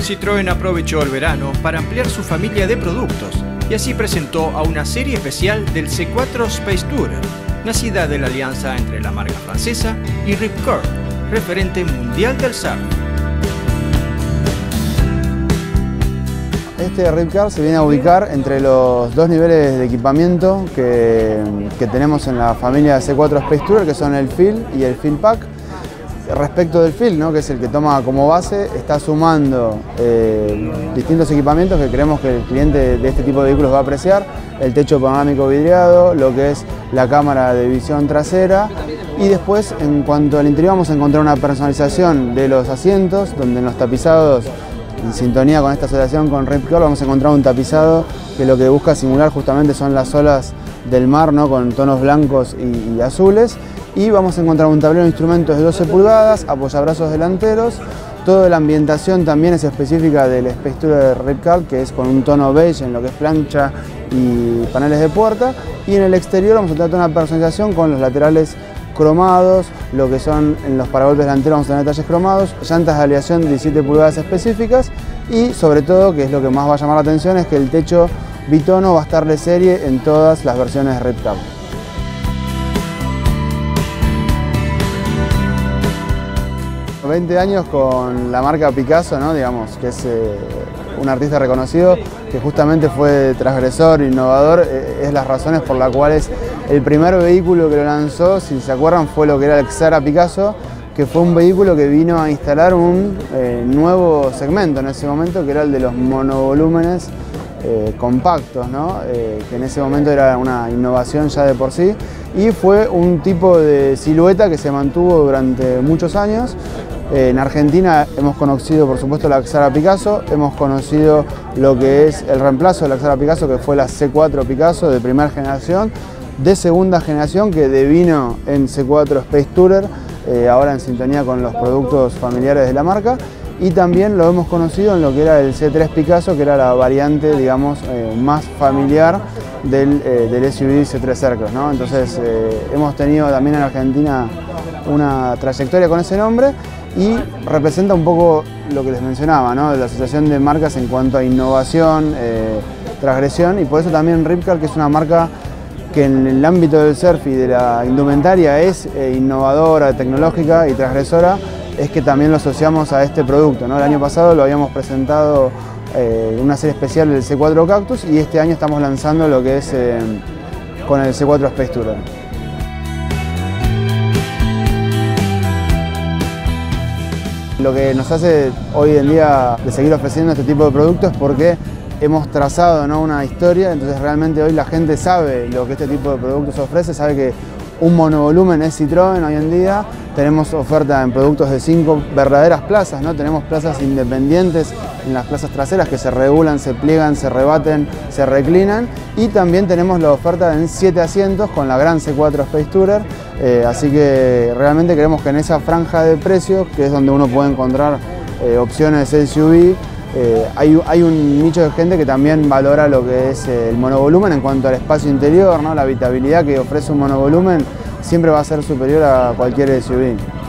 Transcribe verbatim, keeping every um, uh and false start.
Citroën aprovechó el verano para ampliar su familia de productos y así presentó a una serie especial del C cuatro Space Tourer, nacida de la alianza entre la marca francesa y Rip Curl, referente mundial del surf. Este Rip Curl se viene a ubicar entre los dos niveles de equipamiento que, que tenemos en la familia C cuatro Space Tourer, que son el Fill y el Fill Pack. Respecto del Fill, ¿no?, que es el que toma como base, está sumando eh, distintos equipamientos que creemos que el cliente de este tipo de vehículos va a apreciar: el techo panorámico vidriado, lo que es la cámara de visión trasera, y después, en cuanto al interior, vamos a encontrar una personalización de los asientos, donde en los tapizados, en sintonía con esta asociación con Rip Curl, vamos a encontrar un tapizado que lo que busca simular justamente son las olas del mar, ¿no?, con tonos blancos y, y azules. Y vamos a encontrar un tablero de instrumentos de doce pulgadas, apoyabrazos delanteros. Toda la ambientación también es específica del Space Tourer de Rip Curl, que es con un tono beige en lo que es plancha y paneles de puerta. Y en el exterior vamos a tener toda una personalización con los laterales cromados, lo que son en los paragolpes delanteros vamos a tener detalles cromados, llantas de aleación de diecisiete pulgadas específicas y sobre todo, que es lo que más va a llamar la atención, es que el techo bitono va a estar de serie en todas las versiones de Rip Curl. veinte años con la marca Picasso, ¿no?, digamos, que es eh, un artista reconocido, que justamente fue transgresor, innovador, eh, es las razones por las cuales el primer vehículo que lo lanzó, si se acuerdan, fue lo que era el Xara Picasso, que fue un vehículo que vino a instalar un eh, nuevo segmento en ese momento, que era el de los monovolúmenes eh, compactos, ¿no?, eh, que en ese momento era una innovación ya de por sí, y fue un tipo de silueta que se mantuvo durante muchos años. En Argentina hemos conocido, por supuesto, la Xara Picasso, hemos conocido lo que es el reemplazo de la Xara Picasso, que fue la C cuatro Picasso de primera generación, de segunda generación, que devino en C cuatro Space Tourer, eh, ahora en sintonía con los productos familiares de la marca, y también lo hemos conocido en lo que era el C tres Picasso, que era la variante, digamos, eh, más familiar del, eh, del S U V C tres Circus, ¿no? Entonces eh, hemos tenido también en Argentina una trayectoria con ese nombre, y representa un poco lo que les mencionaba, ¿no?, de la asociación de marcas en cuanto a innovación, eh, transgresión, y por eso también Rip Curl, que es una marca que en el ámbito del surf y de la indumentaria es eh, innovadora, tecnológica y transgresora, es que también lo asociamos a este producto, ¿no? El año pasado lo habíamos presentado en eh, una serie especial del C cuatro Cactus, y este año estamos lanzando lo que es eh, con el C cuatro Space Tourer. Lo que nos hace hoy en día de seguir ofreciendo este tipo de productos es porque hemos trazado, ¿no?, una historia, entonces realmente hoy la gente sabe lo que este tipo de productos ofrece, sabe que un monovolumen es Citroën hoy en día. Tenemos oferta en productos de cinco verdaderas plazas, ¿no? Tenemos plazas independientes en las plazas traseras que se regulan, se pliegan, se rebaten, se reclinan, y también tenemos la oferta en siete asientos con la gran C cuatro Space Tourer, eh, así que realmente creemos que en esa franja de precios, que es donde uno puede encontrar eh, opciones S U V, eh, hay, hay un nicho de gente que también valora lo que es eh, el monovolumen en cuanto al espacio interior, ¿no? La habitabilidad que ofrece un monovolumen siempre va a ser superior a cualquier S U V.